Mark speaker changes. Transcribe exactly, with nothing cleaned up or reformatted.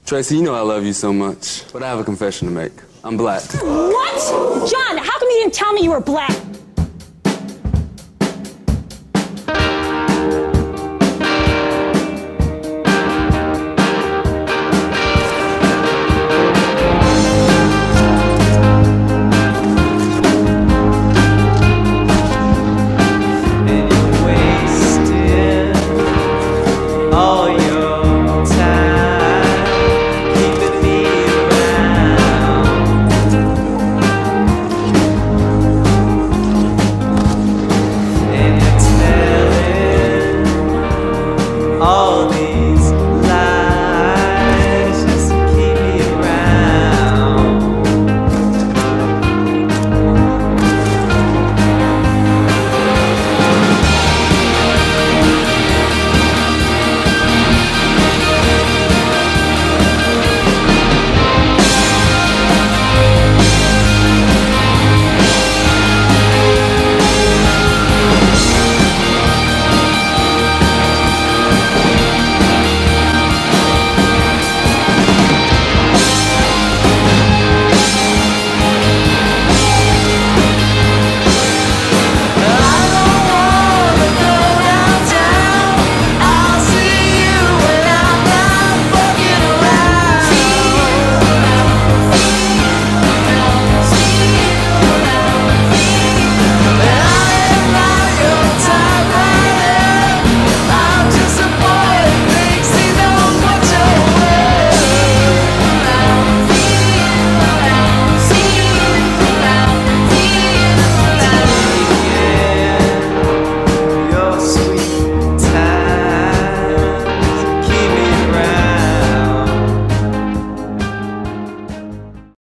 Speaker 1: Tracy, you know I love you so much, but I have a confession to make. I'm black.
Speaker 2: What? John, how come you didn't tell me you were black?